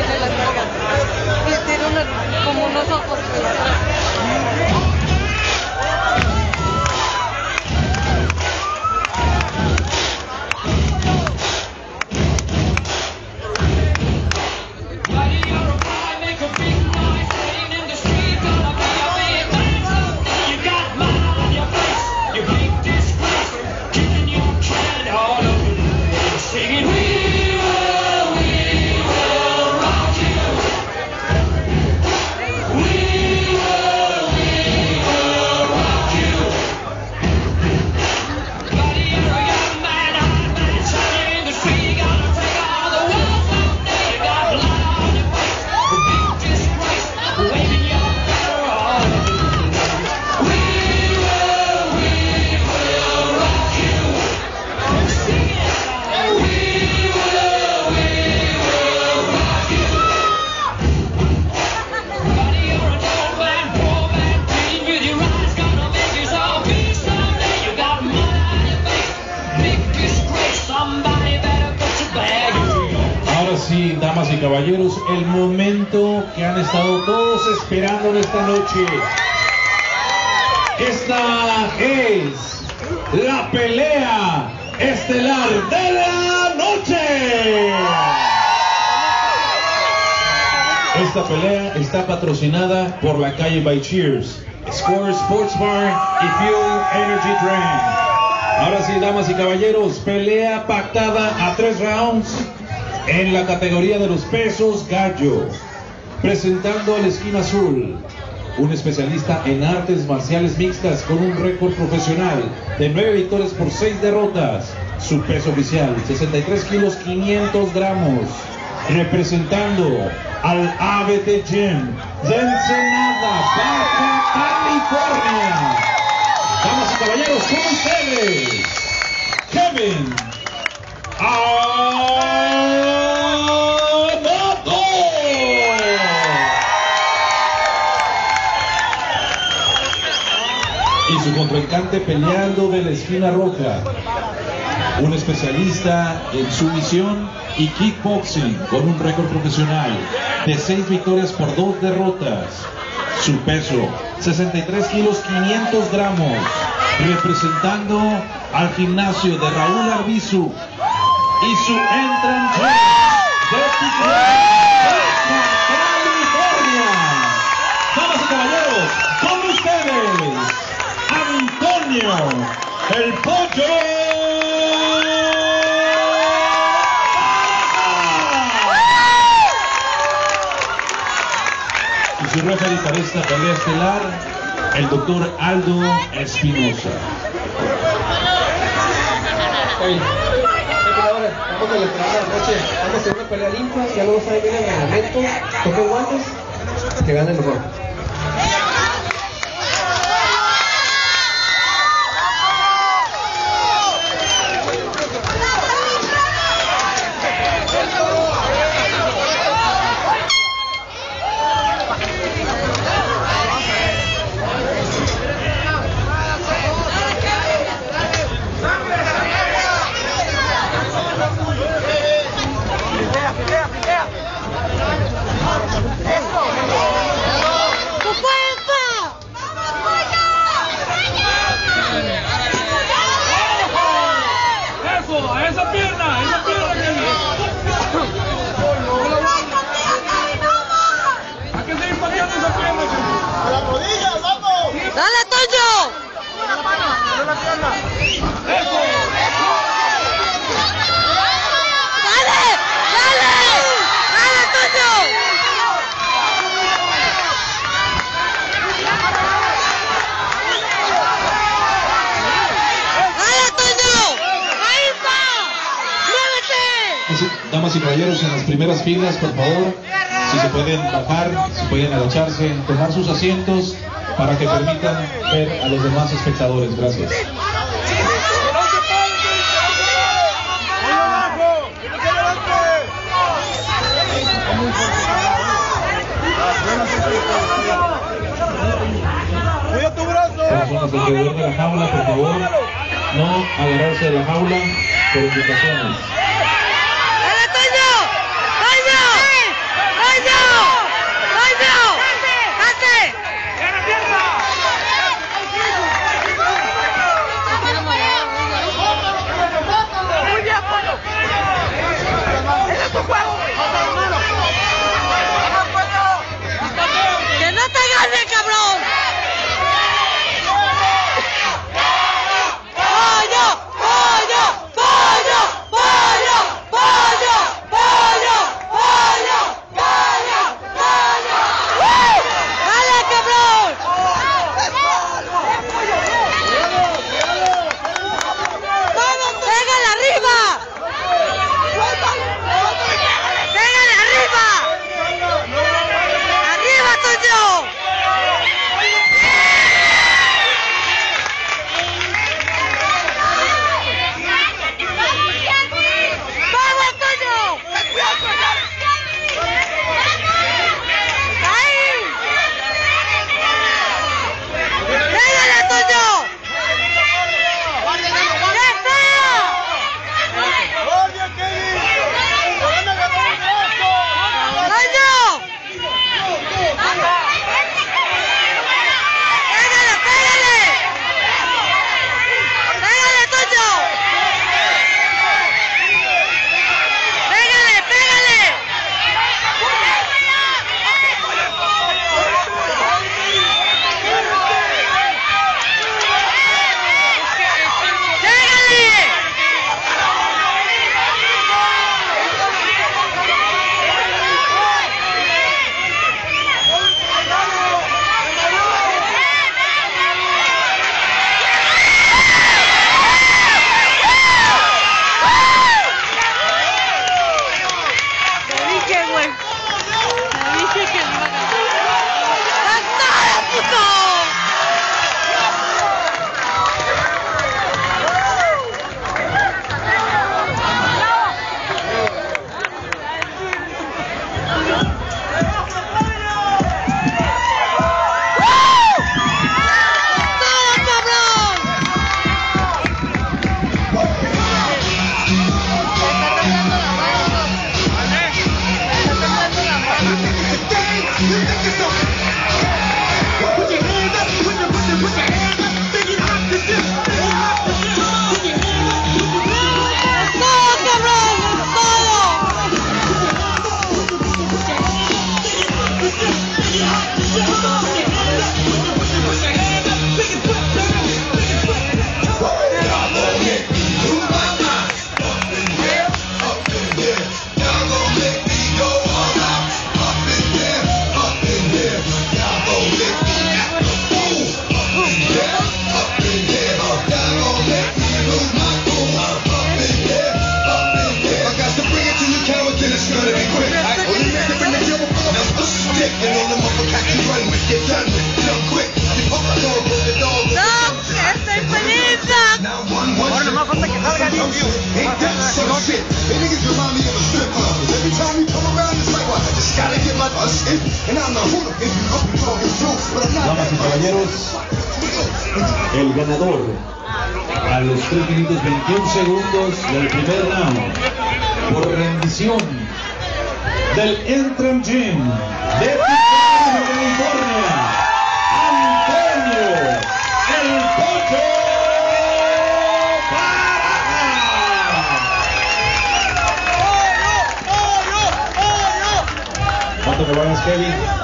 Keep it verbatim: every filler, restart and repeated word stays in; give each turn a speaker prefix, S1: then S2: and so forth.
S1: tiene la garganta. Y tiene una, como unos ojos por atrás.
S2: Sí, damas y caballeros, el momento que han estado todos esperando en esta noche. Esta es la pelea estelar de la noche. Esta pelea está patrocinada por la calle by Cheers, Score Sports Bar y Fuel Energy Drink. Ahora sí, damas y caballeros, pelea pactada a tres rounds en la categoría de los pesos gallo, presentando a la esquina azul, un especialista en artes marciales mixtas con un récord profesional de nueve victorias por seis derrotas, su peso oficial sesenta y tres kilos quinientos gramos, representando al A B T Gym de Ensenada, Baja California. Damas y caballeros, con ustedes, Kevin Amato. Y su contrincante peleando de la esquina roja, un especialista en sumisión y kickboxing con un récord profesional de seis victorias por dos derrotas, su peso sesenta y tres kilos quinientos gramos, representando al gimnasio de Raúl Arbizu y su entrante de Tijuana, California. Damas y caballeros, con ustedes, Antonio el Pollo. Y su referee para esta pelea estelar, el doctor Aldo Espinosa.
S3: Hey, vamos a la entrada de la noche, vamos a hacer una pelea limpia, ya luego saben bien el reglamento, toquen guantes, que gane el mejor.
S1: ¡Dale, Toño!
S4: ¡Dale la pierna! ¡Eso!
S1: ¡Dale! ¡Dale! ¡Dale, Toño! ¡Dale, Toño! ¡Ahí está! ¡Muévete!
S2: Damas y caballeros, en las primeras filas, por favor, si se pueden bajar, si pueden agacharse, tomar sus asientos para que permitan ver a los demás espectadores. Gracias.
S4: ¡Cuida tu brazo!
S2: Personas alrededor de la jaula, por favor, no agarrarse de la jaula por indicaciones.
S1: ¡Dale, Toño! ¡Toño!
S5: shit. Ain't that some shit? They niggas remind me of a strip club. Every time we come around, it's like, what? I just gotta get my bus in. And I'm the hooter. If you up and talking truth, but I'm not.
S2: Damas y caballeros, el ganador a los tres minutos veintiún segundos del primer round por rendición del Entram Gym de Tijuana, California, Antonio El Pocho Baraja. No te me vayas, Kevin.